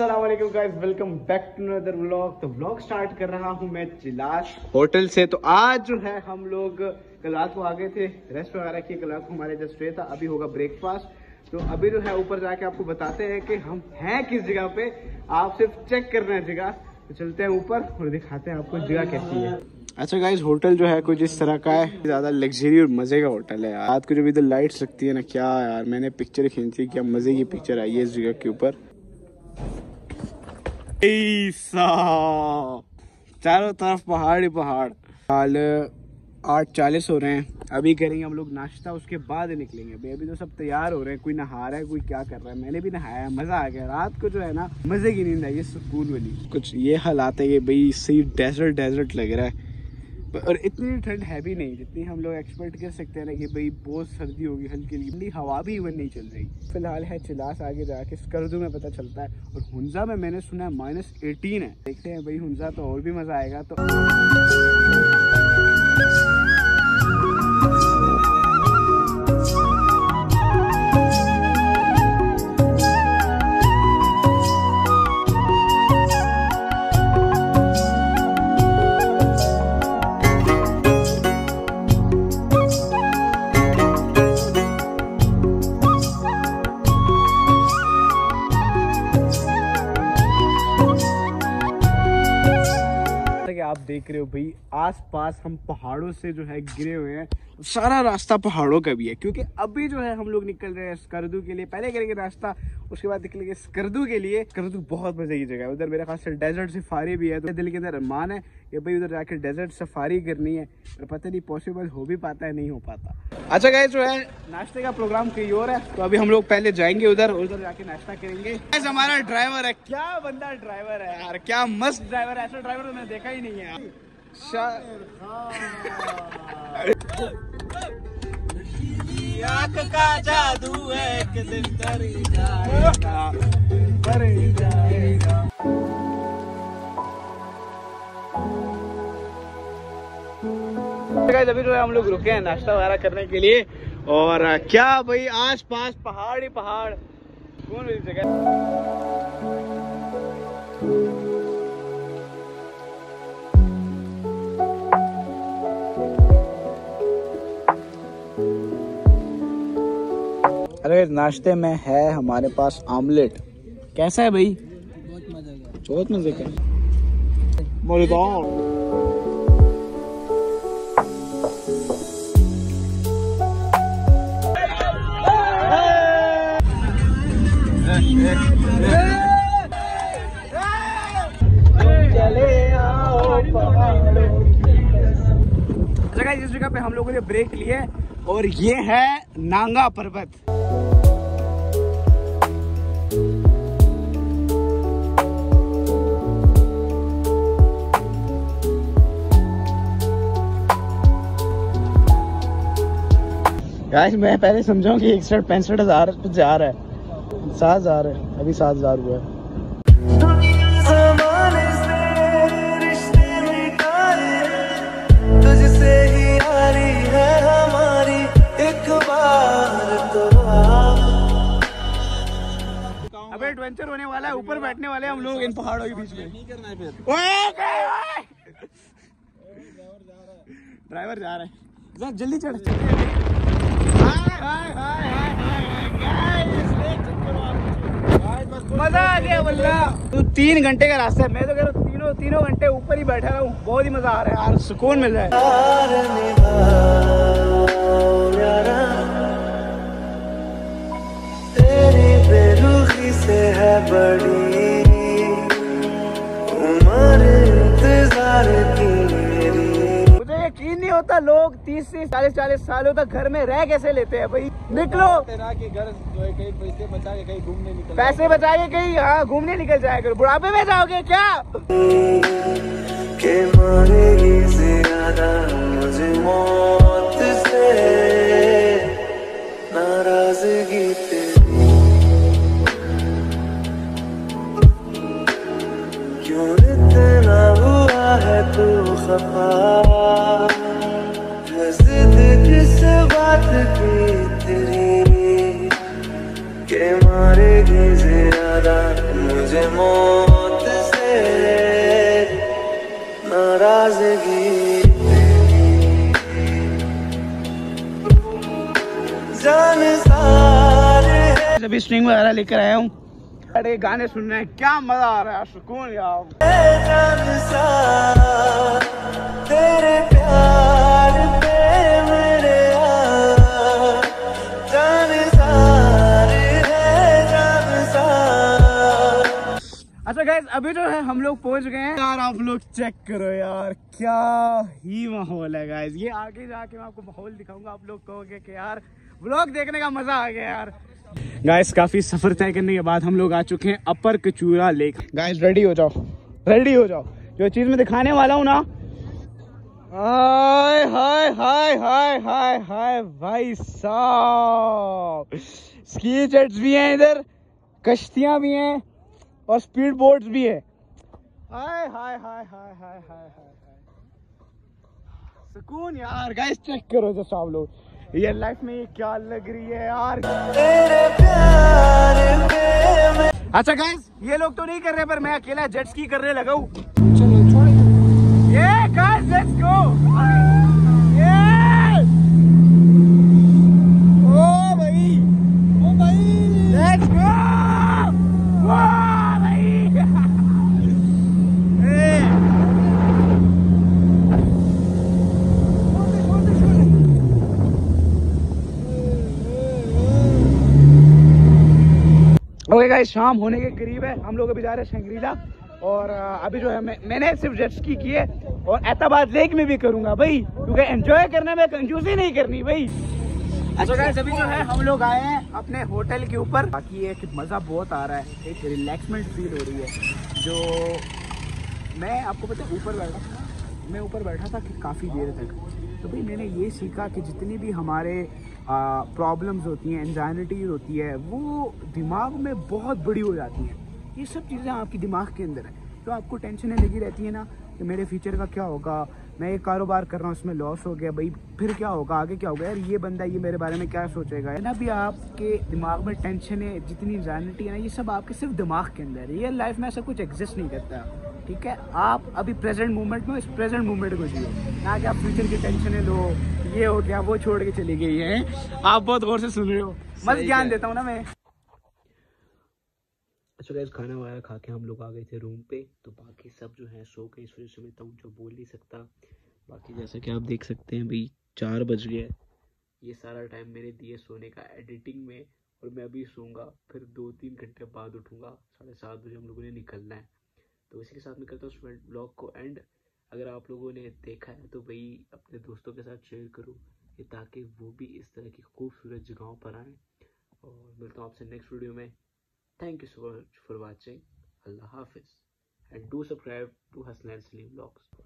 अस्सलाम वालेकुम guys, welcome back to another vlog. तो व्लॉग स्टार्ट कर रहा हूँ मैं चिलाश होटल से। तो आज जो है हम लोग कल रात को आ गए थे, रेस्ट वगैरह किए। कल रात को हमारे जस्ट स्टे था, अभी होगा ब्रेकफास्ट। तो अभी जो है ऊपर जाके आपको बताते हैं कि हम हैं किस जगह पे। आप सिर्फ चेक करना है जगह। तो चलते हैं ऊपर और दिखाते हैं आपको जगह कैसी है। अच्छा गाइस, होटल जो है कुछ इस तरह का है, ज्यादा लग्जरी और मजे का होटल है। रात को जब इधर लाइट्स लगती है ना, क्या यार, मैंने पिक्चर खींची, क्या मजे की पिक्चर आई है इस जगह के ऊपर। चारों तरफ पहाड़ ही पहाड़। हाल 8:40 हो रहे हैं। अभी करेंगे हम लोग नाश्ता, उसके बाद निकलेंगे। अभी तो सब तैयार हो रहे हैं, कोई नहा रहा है, कोई क्या कर रहा है। मैंने भी नहाया, मजा आ गया। रात को जो है ना मजे की नींद आई है, सुकून वाली। कुछ ये हालात है कि भाई सही डेजर्ट लग रहा है, और इतनी ठंड है भी नहीं जितनी हम लोग एक्सपेक्ट कर सकते हैं ना कि भाई बहुत सर्दी होगी। हल्की हवा भी इवन नहीं चल रही। फिलहाल है चिलास, आगे जाके स्कर्दू में पता चलता है। और हुंजा में मैंने सुना है -18 है। देखते हैं भाई, हुंजा तो और भी मजा आएगा। तो आप देख रहे हो भाई, आसपास हम पहाड़ों से जो है घिरे हुए हैं। सारा रास्ता पहाड़ों का भी है, क्योंकि अभी जो है हम लोग निकल रहे हैं स्कर्दू के लिए। पहले करेंगे नाश्ता, उसके बाद निकलेंगे स्कर्दू के लिए। स्कर्दू बहुत मजे की जगह है। उधर मेरे खास से डेजर्ट सफारी भी है। तो दिल के अंदर अरमान है कि भाई उधर जाके डेजर्ट सफारी करनी है, पर पता नहीं पॉसिबल हो भी पाता है, नहीं हो पाता। अच्छा गाइस, जो है नाश्ते का प्रोग्राम कहीं और है, तो अभी हम लोग पहले जाएंगे उधर जाके नाश्ता करेंगे। हमारा ड्राइवर है, क्या बंदा ड्राइवर है यार, क्या मस्त ड्राइवर है। ऐसा ड्राइवर तो मैंने देखा ही नहीं है यार। आँख का जादू है, एक दिन कर जाएगा। अभी जो है हम लोग रुके हैं नाश्ता वगैरह करने के लिए। और क्या भाई, आस पास पहाड़ ही पहाड़, कौन सी जगह। अरे नाश्ते में है हमारे पास आमलेट। कैसा है भाई? बहुत मजे का। इस जगह पे हम लोगों ने ब्रेक लिए, और ये है नांगा पर्वत। गाइस, मैं पहले समझाऊं कि 61-65,000 जा रहा है, 7,000 है, अभी 7,000 हुआ है। अब एडवेंचर होने वाला है, ऊपर बैठने वाले हम लोग इन पहाड़ों के बीच में। नहीं करना है फिर। ड्राइवर जा रहा है, जल्दी चढ़। मजा आ गया वल्ला। तो 3 घंटे का रास्ता है। मैं तो कह रहा हूँ तीनों घंटे ऊपर ही बैठा रहूं, बहुत ही मजा आ रहा है यार, सुकून मिल रहा है। से है बड़ी उम्र इंतजार की मेरी। मुझे यकीन नहीं होता लोग 30 से 40 सालों तक घर में रह कैसे लेते हैं भाई। निकलो कि घर जो है कहीं पैसे बचा के कहीं घूमने निकल, पैसे बचा के कहीं हाँ घूमने निकल जाया करो। बुढ़ापे में जाओगे क्या? के मारेगी ज्यादा मुझे मौत से नाराजगी तेरी। क्यों इतना हुआ है तू खफा, जिद किस बात की तेरी, के मारेगी ज्यादा मुझे मौत से नाराजगी जान सारे अभी स्ट्रिंग वगैरह लेकर आया हूँ, अरे गाने सुन रहे हैं, क्या मजा आ रहा है, सुकून यार। जान सार तेरे प्यार पे मेरे जान सार है जान सार। अच्छा गाइस, अभी जो है हम लोग पहुंच गए हैं यार, आप लोग चेक करो यार, क्या ही माहौल है गाइस। ये आगे जाके मैं आपको माहौल दिखाऊंगा, आप लोग कहोगे कि यार व्लॉग देखने का मजा आ गया यार। गाइस काफी सफर तय करने के बाद हम लोग आ चुके हैं upper Kachura lake. Guys ready हो जाओ, रेडी हो जाओ, जो चीज मैं दिखाने वाला हूँ ना, हाय हाय हाय हाय हाय हाय भाई साहब, स्की जेट्स भी हैं इधर, कश्तियां भी हैं और स्पीड बोट्स भी है। हाय हाय हाय हाय हाय हाय हाय, सुकून यार। गाइस चेक करो जैसा आप लोग, ये लाइफ में ये क्या लग रही है यार। तेरे प्यार पे अच्छा गाइस, ये लोग तो नहीं कर रहे पर मैं अकेला जेट स्की करने लगा हूँ। चलो छोड़ो ये गाइस, लेट्स गो। ओ भाई, ओ भाई, लेट्स गो भाई। ओके गाइस, शाम होने के करीब है, हम लोग अभी जा रहे हैं शंग्रीला। और अभी जो है मैंने सिर्फ जेट स्की की है और एताबाद लेक में भी करूंगा भाई, क्योंकि एंजॉय करने में कंजूसी नहीं करनी भाई। अच्छा गाइस, अभी जो है हम लोग आए हैं अपने होटल के ऊपर। बाकी ये कि मज़ा बहुत आ रहा है, एक रिलैक्समेंट फील हो रही है। जो मैं आपको पता है ऊपर बैठा था, मैं ऊपर बैठा था कि काफ़ी देर तक, तो भाई मैंने ये सीखा कि जितनी भी हमारे प्रॉब्लम्स होती हैं, एंजाइटीज होती है, वो दिमाग में बहुत बड़ी हो जाती हैं। ये सब चीज़ें आपकी दिमाग के अंदर है, तो आपको टेंशनें लगी रहती है ना कि मेरे फ्यूचर का क्या होगा, मैं ये कारोबार कर रहा हूँ उसमें लॉस हो गया भाई, फिर क्या होगा, आगे क्या होगा यार, ये बंदा ये मेरे बारे में क्या सोचेगा, ना भी आपके दिमाग में टेंशन है, जितनी एंजाइटी है ना, ये सब आपके सिर्फ दिमाग के अंदर है। रियल लाइफ में ऐसा कुछ एग्जिस्ट नहीं करता, ठीक है। आप अभी प्रेजेंट मोमेंट में, इस प्रेजेंट मोमेंट को जियो, ना कि आप फ्यूचर की टेंशनें लो, ये हो गया वो छोड़ के चली गई है। आप बहुत गौर से सुन रहे हो, मस्त ज्ञान देता हूँ ना मैं। अच्छा गाइस, खाना वगैरह खा के हम लोग आ गए थे रूम पे, तो बाकी सब जो है सो गए, इस वजह से मैं तो जो बोल नहीं सकता। बाकी जैसा कि आप देख सकते हैं भाई 4 बज गए, ये सारा टाइम मैंने दिए सोने का एडिटिंग में, और मैं अभी सोऊंगा, फिर 2-3 घंटे बाद उठूंगा, 7:30 बजे हम लोगों ने निकलना है। तो इसी के साथ मैं करता हूँ ब्लॉग को एंड। अगर आप लोगों ने देखा है तो भाई अपने दोस्तों के साथ शेयर करो, ये ताकि वो भी इस तरह की खूबसूरत जगहों पर आएँ। और मिलता हूँ आपसे नेक्स्ट वीडियो में। Thank you so much for watching. अल्लाह हाफिज़ and do subscribe to Hasnain Saleem blogs.